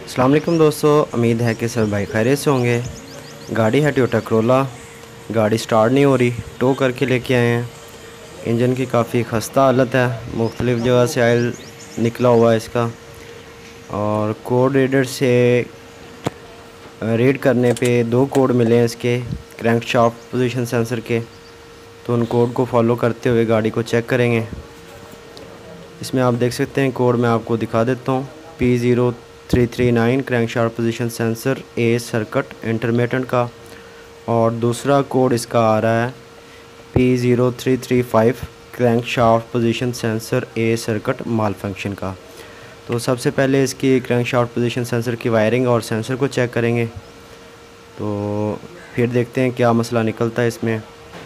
अस्सलाम वालेकुम दोस्तों, उम्मीद है कि सब भाई खैरियत से होंगे। गाड़ी है टोयोटा करोला। गाड़ी स्टार्ट नहीं हो रही, टो करके लेके आए हैं। इंजन की काफ़ी ख़स्ता हालत है, मुख्तलिफ़ जगह से ऑयल निकला हुआ है इसका। और कोड रीडर से रीड करने पे 2 कोड मिले हैं इसके क्रैंकशाफ्ट पोजीशन सेंसर के। तो उन कोड को फॉलो करते हुए गाड़ी को चेक करेंगे। इसमें आप देख सकते हैं, कोड मैं आपको दिखा देता हूँ। P0339 crankshaft position sensor A circuit intermittent का, और दूसरा कोड इसका आ रहा है P0335 crankshaft position sensor A circuit malfunction का। तो सबसे पहले इसकी क्रैंकशाफ्ट पोजीशन सेंसर की वायरिंग और सेंसर को चेक करेंगे, तो फिर देखते हैं क्या मसला निकलता है इसमें।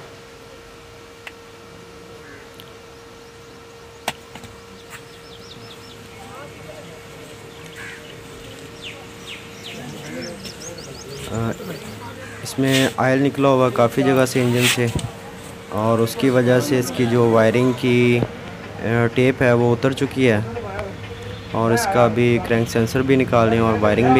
इसमें ऑयल निकला हुआ काफ़ी जगह से इंजन से, और उसकी वजह से इसकी जो वायरिंग की टेप है वो उतर चुकी है। और इसका भी क्रैंक सेंसर भी निकाल रहे हैं,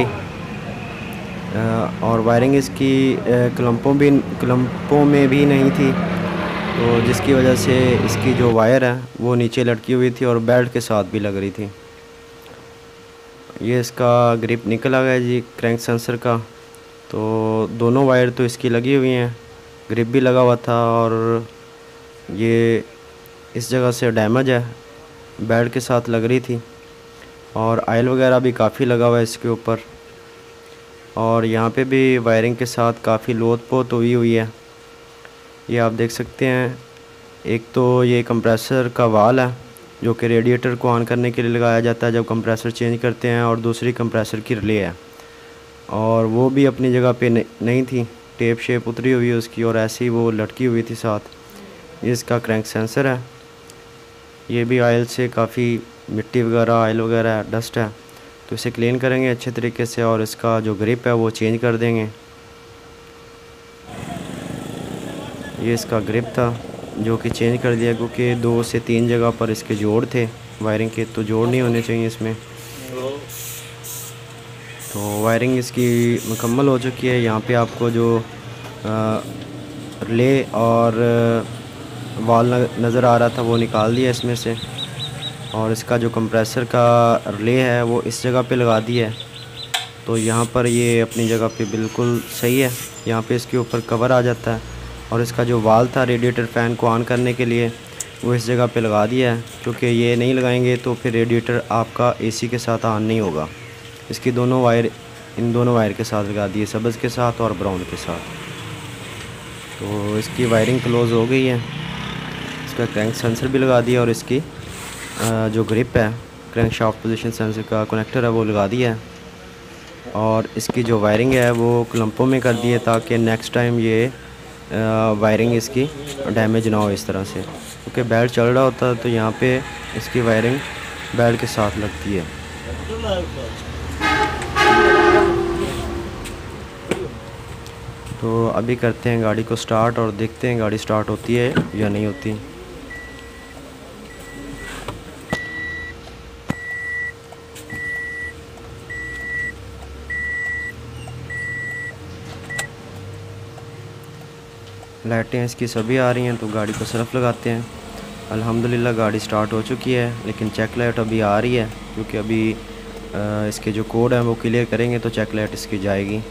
और वायरिंग इसकी क्लम्पों में भी नहीं थी, तो जिसकी वजह से इसकी जो वायर है वो नीचे लटकी हुई थी और बेल्ट के साथ भी लग रही थी। ये इसका ग्रिप निकल आ गया जी क्रैंक सेंसर का। तो दोनों वायर तो इसकी लगी हुई हैं, ग्रिप भी लगा हुआ था, और ये इस जगह से डैमेज है, बेल्ट के साथ लग रही थी। और ऑयल वगैरह भी काफ़ी लगा हुआ है इसके ऊपर, और यहाँ पे भी वायरिंग के साथ काफ़ी लोथ पोत हुई है। ये आप देख सकते हैं। एक तो ये कंप्रेसर का वाल है जो कि रेडिएटर को ऑन करने के लिए लगाया जाता है जब कंप्रेसर चेंज करते हैं, और दूसरी कंप्रेसर की रिले है, और वो भी अपनी जगह पे नहीं थी, टेप शेप उतरी हुई है उसकी, और ऐसे ही वो लटकी हुई थी साथ। ये इसका क्रैंक सेंसर है। ये भी ऑयल से काफ़ी मिट्टी वगैरह, ऑयल वगैरह, डस्ट है, तो इसे क्लीन करेंगे अच्छे तरीके से, और इसका जो ग्रिप है वो चेंज कर देंगे। ये इसका ग्रिप था जो कि चेंज कर दिया, क्योंकि 2 से 3 जगह पर इसके जोड़ थे वायरिंग के, तो जोड़ नहीं होने चाहिए इसमें। तो वायरिंग इसकी मुकम्मल हो चुकी है। यहाँ पे आपको जो रिले और वाल नज़र आ रहा था वो निकाल दिया इसमें से, और इसका जो कंप्रेसर का रिले है वो इस जगह पे लगा दिया है। तो यहाँ पर ये अपनी जगह पे बिल्कुल सही है। यहाँ पे इसके ऊपर कवर आ जाता है, और इसका जो वाल था रेडिएटर फ़ैन को ऑन करने के लिए वो इस जगह पे लगा दिया है, क्योंकि ये नहीं लगाएंगे तो फिर रेडिएटर आपका एसी के साथ ऑन नहीं होगा। इसकी दोनों वायर इन दोनों वायर के साथ लगा दिए, सब्ज़ के साथ और ब्राउन के साथ। तो इसकी वायरिंग क्लोज़ हो गई है। इसका क्रैंक सेंसर भी लगा दिया, और इसकी जो ग्रिप है क्रैंक शाफ्ट पोजीशन सेंसर का कनेक्टर है वो लगा दिया है, और इसकी जो वायरिंग है वो क्लम्पों में कर दी है, ताकि नेक्स्ट टाइम ये वायरिंग इसकी डैमेज ना हो इस तरह से, क्योंकि बेल्ट चल रहा होता है तो यहाँ पे इसकी वायरिंग बेल्ट के साथ लगती है। तो अभी करते हैं गाड़ी को स्टार्ट, और देखते हैं गाड़ी स्टार्ट होती है या नहीं होती। लाइटें इसकी सभी आ रही हैं, तो गाड़ी को सरफ लगाते हैं। अल्हम्दुलिल्लाह गाड़ी स्टार्ट हो चुकी है, लेकिन चेक लाइट अभी आ रही है, क्योंकि अभी इसके जो कोड हैं वो क्लियर करेंगे तो चेक लाइट इसकी जाएगी।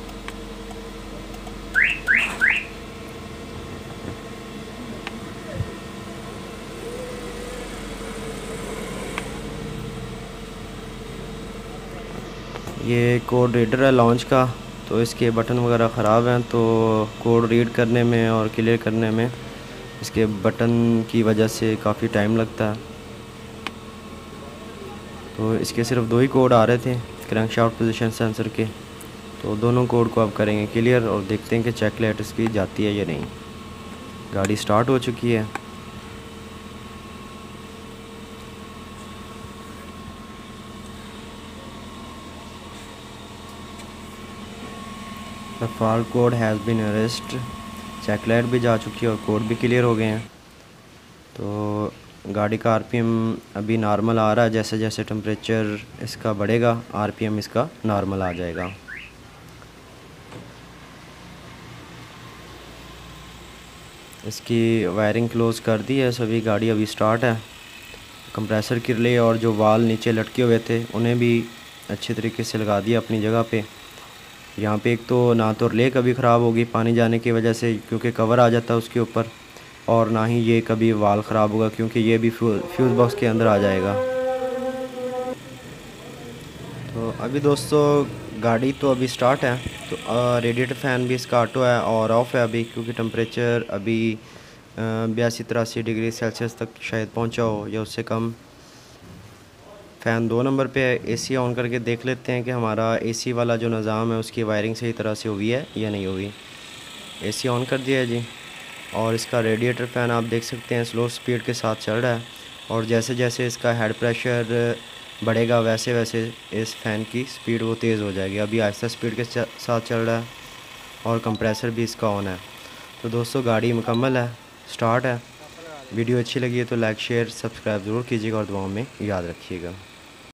ये कोड रीडर है लॉन्च का, तो इसके बटन वगैरह ख़राब हैं, तो कोड रीड करने में और क्लियर करने में इसके बटन की वजह से काफ़ी टाइम लगता है। तो इसके सिर्फ 2 ही कोड आ रहे थे क्रैंकशाफ्ट पोजीशन सेंसर के, तो दोनों कोड को अब करेंगे क्लियर, और देखते हैं कि चेक लाइट इसकी जाती है या नहीं। गाड़ी स्टार्ट हो चुकी है। The fault code has been arrest. Check light भी जा चुकी है और कोड भी क्लियर हो गए हैं। तो गाड़ी का आरपीएम अभी नॉर्मल आ रहा है। जैसे जैसे टेम्परेचर इसका बढ़ेगा आरपीएम इसका नॉर्मल आ जाएगा। इसकी वायरिंग क्लोज़ कर दी है सभी, गाड़ी अभी स्टार्ट है। कंप्रेसर की रिले और जो वाल नीचे लटके हुए थे उन्हें भी अच्छे तरीके से लगा दिया अपनी जगह पे। यहाँ पे एक तो ना तो रिले कभी ख़राब होगी पानी जाने की वजह से क्योंकि कवर आ जाता है उसके ऊपर, और ना ही ये कभी वाल ख़राब होगा क्योंकि ये भी फ्यूज़ बॉक्स के अंदर आ जाएगा। तो अभी दोस्तों गाड़ी तो अभी स्टार्ट है, तो रेडिएटर फ़ैन भी इसका ऑटो है और ऑफ़ है अभी, क्योंकि टेम्परेचर अभी 82-83 डिग्री सेल्सियस तक शायद पहुंचा हो या उससे कम। फ़ैन 2 नंबर पे है। एसी ऑन करके देख लेते हैं कि हमारा एसी वाला जो निज़ाम है उसकी वायरिंग सही तरह से हुई है या नहीं हुई। एसी ऑन कर दिया है जी। और इसका रेडिएटर फ़ैन आप देख सकते हैं स्लो स्पीड के साथ चल रहा है, और जैसे जैसे इसका हेड प्रेशर बढ़ेगा वैसे वैसे इस फ़ैन की स्पीड वो तेज़ हो जाएगी। अभी आहिस्ता स्पीड के साथ चल रहा है और कंप्रेसर भी इसका ऑन है। तो दोस्तों गाड़ी मुकम्मल है, स्टार्ट है। वीडियो अच्छी लगी है तो लाइक शेयर सब्सक्राइब ज़रूर कीजिएगा और दुआओं में याद रखिएगा।